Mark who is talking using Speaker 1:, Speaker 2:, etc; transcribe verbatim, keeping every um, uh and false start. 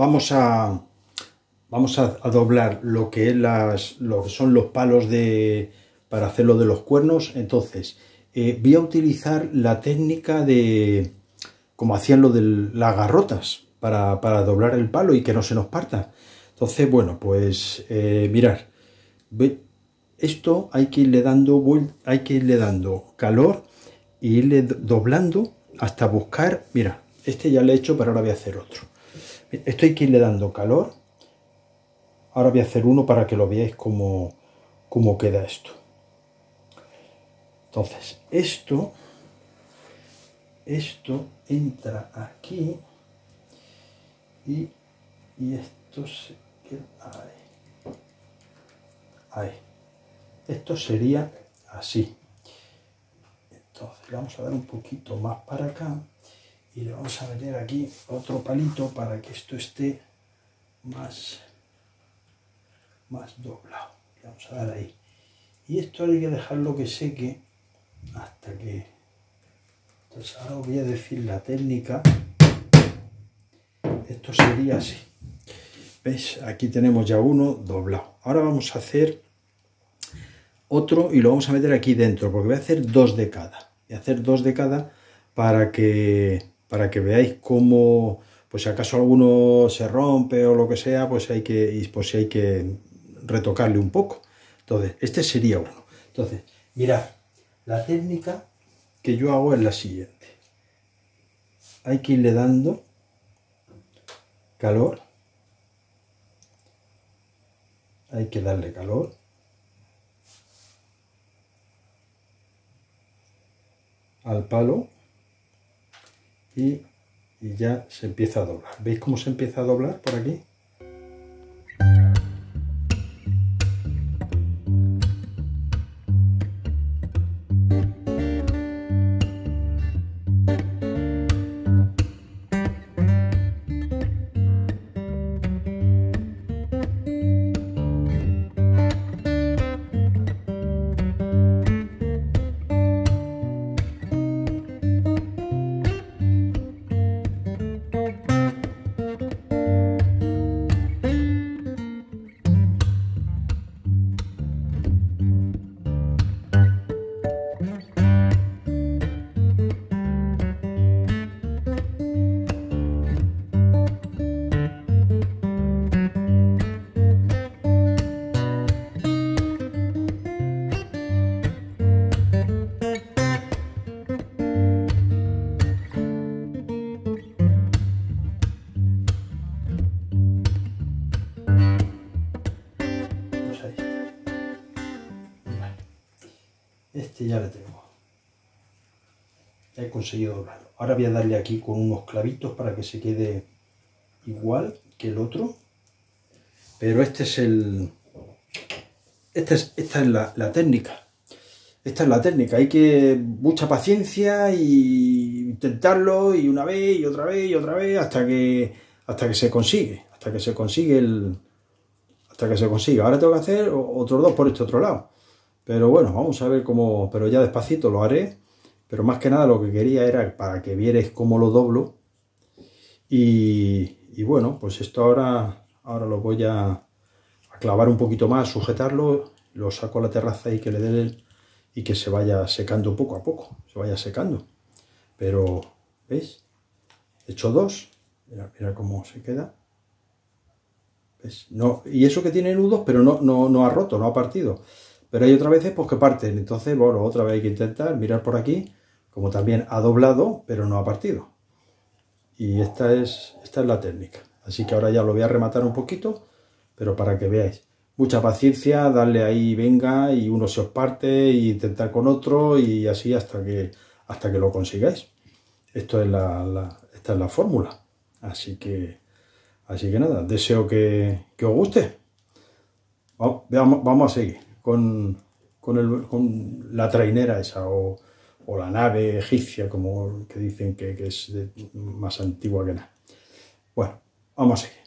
Speaker 1: vamos a vamos a, a doblar lo que es las lo que son los palos de para hacer lo de los cuernos. Entonces eh, voy a utilizar la técnica de como hacían lo de las garrotas para, para doblar el palo y que no se nos parta. Entonces, bueno, pues eh, mirar, esto hay que irle dando hay que irle dando calor e irle doblando hasta buscar. Mira, este ya le he hecho, pero ahora voy a hacer otro. Esto hay que irle dando calor. Ahora voy a hacer uno para que lo veáis cómo, cómo queda esto. Entonces, esto, esto entra aquí y, y esto se queda ahí. Ahí. Esto sería así. Entonces, le vamos a dar un poquito más para acá y le vamos a meter aquí otro palito para que esto esté más, más doblado. Le vamos a dar ahí. Y esto hay que dejarlo que seque hasta que... Entonces ahora os voy a decir la técnica. Esto sería así. ¿Veis? Aquí tenemos ya uno doblado. Ahora vamos a hacer otro y lo vamos a meter aquí dentro, porque voy a hacer dos de cada. Voy a hacer dos de cada para que, para que veáis cómo, pues si acaso alguno se rompe o lo que sea, pues hay que, pues hay que retocarle un poco. Entonces, este sería uno. Entonces, mirad, la técnica que yo hago es la siguiente. Hay que irle dando calor. Hay que darle calor. Al palo. Y, y ya se empieza a doblar. ¿Veis cómo se empieza a doblar por aquí? Este ya le tengo. He conseguido doblarlo. Ahora voy a darle aquí con unos clavitos para que se quede igual que el otro. Pero este es el... Esta es, esta es la, la técnica. Esta es la técnica. Hay que mucha paciencia y intentarlo y una vez y otra vez y otra vez hasta que hasta que se consigue. Hasta que se consigue el... Hasta que se consiga. Ahora tengo que hacer otros dos por este otro lado. Pero bueno, vamos a ver cómo... Pero ya despacito lo haré. Pero más que nada lo que quería era para que vierais cómo lo doblo. Y, y bueno, pues esto ahora, ahora lo voy a, a clavar un poquito más, sujetarlo. Lo saco a la terraza y que le dé el, y que se vaya secando poco a poco. Se vaya secando. Pero, ¿veis? He hecho dos. Mira, mira cómo se queda. ¿Ves? No, y eso que tiene nudos, pero no, no, no ha roto, no ha partido. Pero hay otras veces pues que parten, entonces bueno, otra vez hay que intentar mirar por aquí, como también ha doblado, pero no ha partido. Y esta es, esta es la técnica. Así que ahora ya lo voy a rematar un poquito, pero para que veáis. Mucha paciencia, darle ahí, venga, y uno se os parte, y intentar con otro, y así hasta que, hasta que lo consigáis. Esto es la, la, esta es la fórmula. Así que, así que nada, deseo que, que os guste. Vamos, vamos, vamos a seguir. Con, con, el, con la trainera esa o, o la nave egipcia, como que dicen que, que es de, más antigua que nada. Bueno, vamos a seguir.